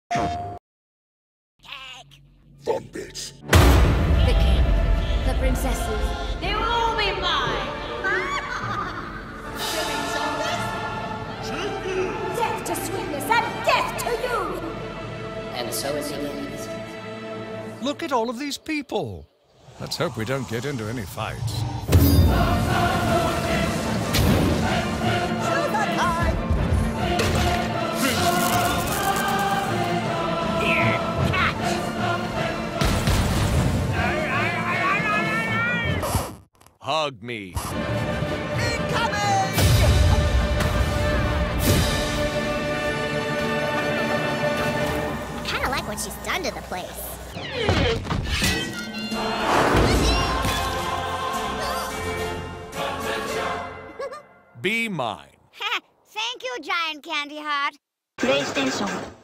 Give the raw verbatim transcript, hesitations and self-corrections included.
Fun bits. The king, the princesses, They will all be mine! death to sweetness and death to you! And so it begins. Look at all of these people. Let's hope we don't get into any fights. Hug me. I kinda like what she's done to the place. Be mine. Thank you, Giant Candy Heart. PlayStation